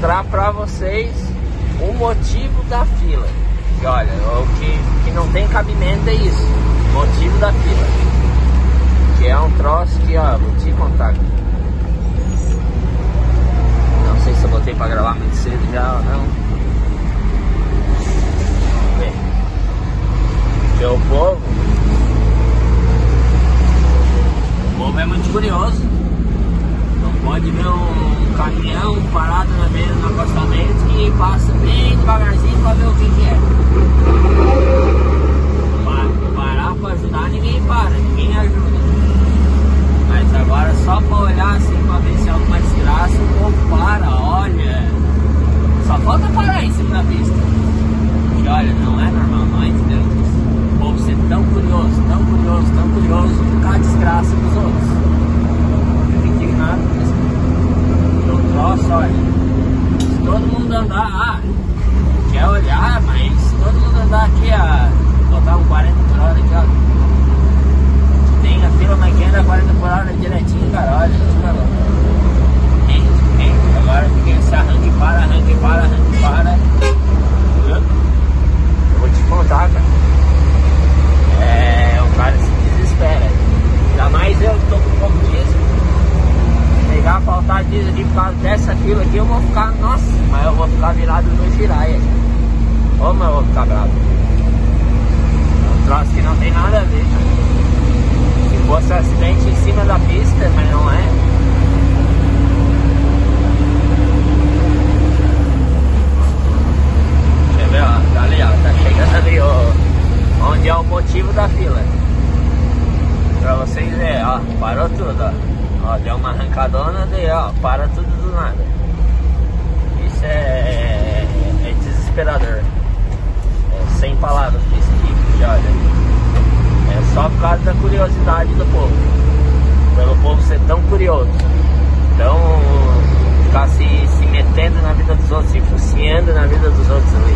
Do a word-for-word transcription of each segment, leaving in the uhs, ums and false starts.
mostrar pra vocês o motivo da fila. E olha, o que, que não tem cabimento é isso, motivo da fila. Que é um troço que, ó, vou te contar. Não sei se eu botei pra gravar muito cedo já ou não. Vamos ver. Porque o povo O povo é muito curioso. Não pode ver um caminhão parado na beira do acostamento que passa bem devagarzinho pra ver o que que é. Parar pra ajudar ninguém para, ninguém ajuda. Mas agora só pra olhar assim pra ver se é alguma desgraça, o povo para, olha. Só falta parar em cima da pista. E olha, não é normal, não é de Deus. O povo ser tão curioso, tão curioso, tão curioso por causa da desgraça dos outros. Eu fico indignado com isso. Eu troço, olha. Se todo mundo andar, ah, quer olhar, mas se todo mundo andar aqui a botar um quarenta por hora aqui, ó. Tem a fila, mas quem anda quarenta por hora direitinho, cara, olha, fica louco. Rende, rende. Agora ninguém se arranca e para, arranca e para, arranca e para. Eu vou te contar, cara. É, o cara se desespera. Ainda mais eu que tô com um pouco disso. Pegar, faltar diesel aqui por causa dessa fila aqui, eu vou ficar, nossa, mas eu vou ficar virado no giraia. Ô, mas eu vou ficar bravo. É um troço que não tem nada a ver, cara. Se fosse um acidente em cima da pista, mas não é. Deixa eu ver, ó, tá ali, ó, tá chegando ali, ó, onde é o motivo da fila. Pra vocês verem, ó, parou tudo, ó. Ó, deu uma arrancadona, daí, ó, para tudo do nada. Isso é, é desesperador. É sem palavras pra isso aqui, porque olha. É só por causa da curiosidade do povo. Pelo povo ser tão curioso. Então, ficar se, se metendo na vida dos outros, se focinhando na vida dos outros ali.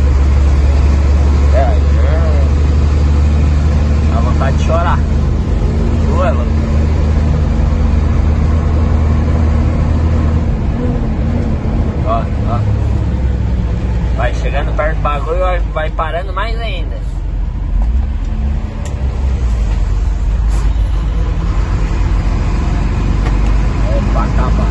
É, é. Dá vontade de chorar. Ué, louco. Ó, ó. Vai chegando perto do bagulho, vai, vai parando mais ainda. É pra acabar.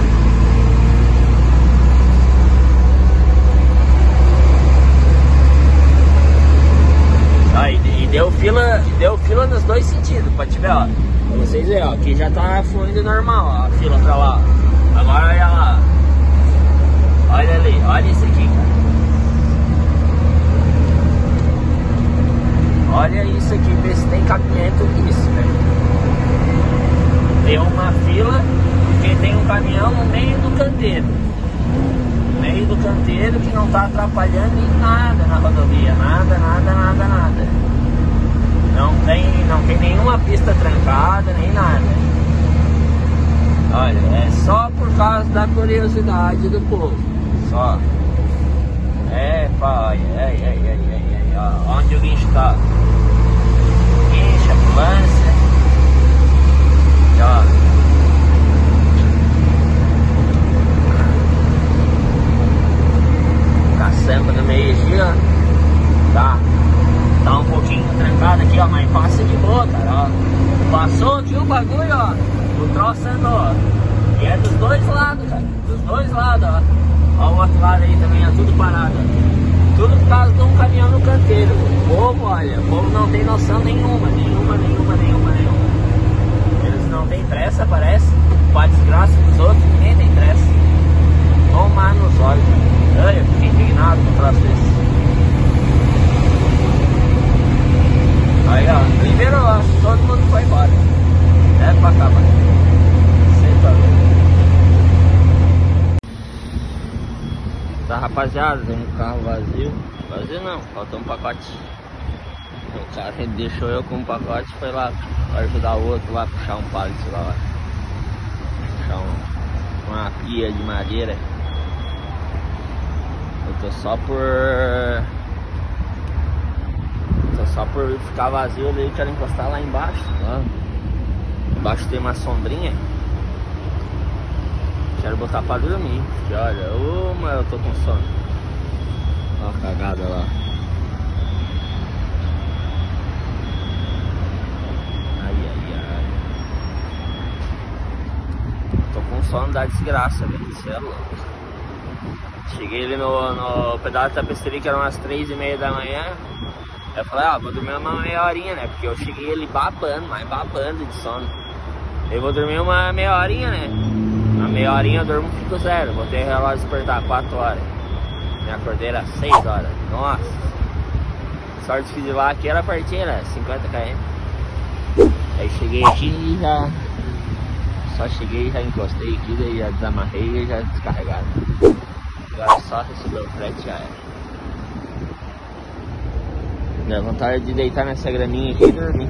Aí, e deu fila, deu fila nos dois sentidos, pra te ver, ó. Pra vocês verem, ó, aqui já tá fluindo normal, ó, a fila pra lá. Agora olha lá. Olha ali, olha isso aqui, cara. Olha isso aqui, vê se tem cabimento nisso, velho. Tem uma fila, porque tem um caminhão no meio do canteiro. No meio do canteiro que não tá atrapalhando em nada na rodovia. Nada, nada, nada, nada. Não tem, não tem nenhuma pista trancada, nem nada. Olha, é só por causa da curiosidade do povo. Só. É, pai, ai, ai, ai, ai, ai, ó, onde o guincho tá? Guincho, ambulância. E ó. Caçamba no meio aqui, ó. Tá. Tá um pouquinho trancado aqui, ó, mas passa de boa, cara, ó. Passou aqui o bagulho, ó. O troço andou, ó. E é dos dois lados, cara. Dos dois lados, ó. Ó o outro lado aí também, é tudo parado. Tudo por causa de um caminhão no canteiro. O povo, olha, o povo não tem noção nenhuma, nenhuma, nenhuma, nenhuma, nenhuma. Eles não têm pressa, parece. Pra desgraça dos outros, ninguém tem pressa. Tomar nos olhos. Ai, eu fiquei indignado com o troço desse. Aí, ó, primeiro, ó, todo mundo foi embora. É pra acabar. Senta ali. Tá, rapaziada, tem um carro vazio. Vazio não, faltou um pacote. O cara deixou eu com um pacote e foi lá pra ajudar o outro lá a puxar um pallet lá. Puxar um, uma pia de madeira. Eu tô só por... Tô só por ficar vazio ali, quero encostar lá embaixo. Ó. Embaixo tem uma sombrinha. quero botar pra dormir. Porque olha, ô, mas eu tô com sono. Ó a cagada lá. Ai, ai, ai. Tô com sono da desgraça, velho. Isso é louco. Cheguei ali no, no pedaço da Tapeceria, que eram umas três e meia da manhã. Eu falei, ah, vou dormir uma meia horinha, né? Porque eu cheguei ali babando, mas babando de sono. Eu vou dormir uma meia horinha, né? Uma meia horinha eu durmo, fico zero. Botei o relógio despertar quatro horas. Me acordei às seis horas. Nossa. Sorte que de lá aqui era pertinho, né? cinquenta quilômetros. Aí cheguei aqui e já... Só cheguei, já encostei aqui, daí já desamarrei e já descarregaram. Agora só receber o frete já era. Dá vontade de deitar nessa graminha aqui e dormir.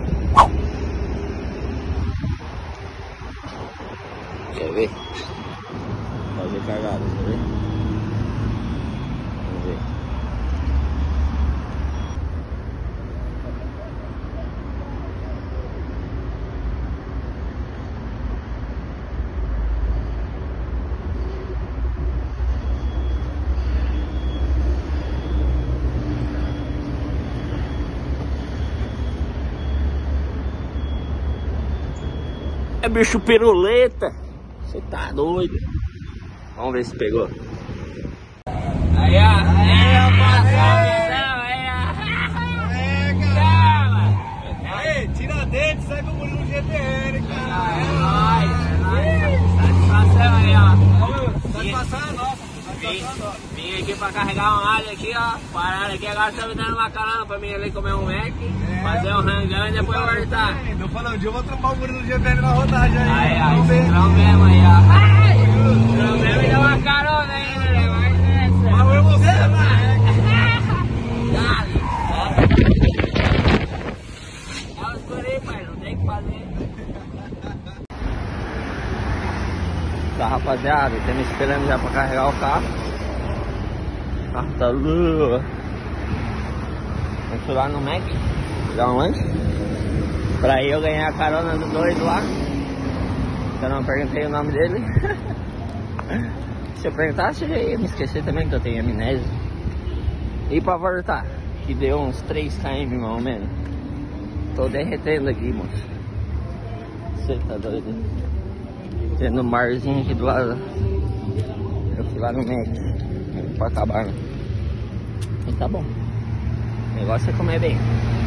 Quer ver? Fazer cagada, quer ver? Vamos ver. É bicho piruleta. Você tá doido. Vamos ver se pegou. Aí, ó. Aí, rapaziada. Aí, ó. Aí, tira dente, sai com o Murilo G T R, cara. É nóis, é nóis. Satisfação aí, ó. Satisfação é nossa. Vim, vim aqui pra carregar um alho aqui, ó. Pararam aqui, agora tá me dando uma carona pra mim ali comer um Mac. É, fazer um rangão e depois voltar. Eu falei, um dia eu vou trampar o Murilo G T R na rodagem aí. Aí, ó, esse trão mesmo aí, ó. Ai, o trão mesmo me deu uma carona aí, né? Mas essa. Mas foi você, né? Dale. Ó, eu escurei, pai, não tem o que fazer. Tá, rapaziada, tem me esperando já pra carregar o carro. Ah, tá louco. Vamos lá no Mac, pegar um lanche. Pra eu ganhar a carona do doido lá. Eu não perguntei o nome dele. Se eu perguntasse, eu já ia me esquecer também, que eu tenho amnésia. E pra voltar, que deu uns três quilômetros mais ou menos. Tô derretendo aqui, moço. Você tá doido? Tendo um marzinho aqui do lado. Eu fui lá no Mac pra acabar, né? E tá bom. O negócio é comer bem.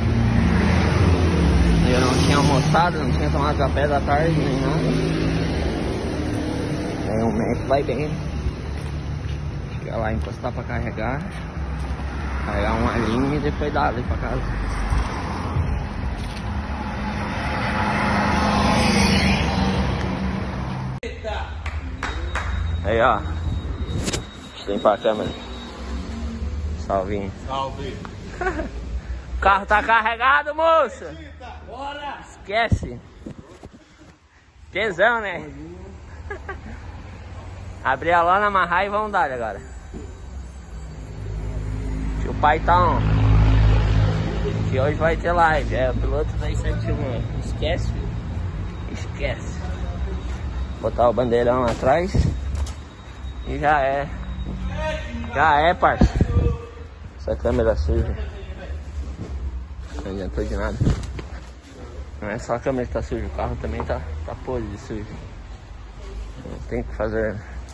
Eu não tinha almoçado, não tinha tomado café da tarde nem nada. Aí o Mac vai bem. Chegar lá, encostar pra carregar. Carregar uma linha e depois dar ali pra casa. Aí, ó. Deixa eu limpar a câmera. Salvinho. Salve. O carro tá carregado, moço. Bora. Esquece. Tesão, né? Abrir a lona, amarrar e vamos dar agora. O pai tá on. Que hoje vai ter live. É o piloto da I sete um. Esquece, filho. Esquece. Botar o bandeirão lá atrás. E já é. Já é, parça. Essa câmera suja. Não adiantou de nada. Não é só a câmera que tá suja, o carro também tá, tá podre de sujo. Não tem o que fazer.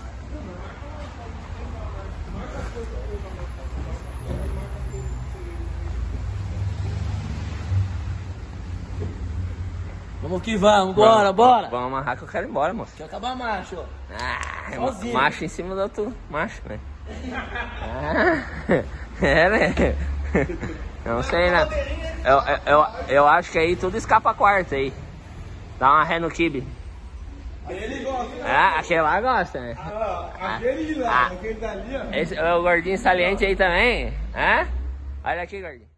Vamos que vamos, bora, bora! Vamos amarrar que eu quero ir embora, moço. Deixa eu acabar macho. Ah, Sozinho. Macho em cima do outro macho, né? Ah, é, né? Não sei, né? Eu, eu, eu, eu acho que aí tudo escapa quarto aí. Dá uma ré no kibe. Ele gosta, né? Ah, aquele lá gosta, né? Ah, aquele de lá, Ah. aquele dali, ó. Esse, o gordinho saliente aí também. Hã? Olha aqui, gordinho.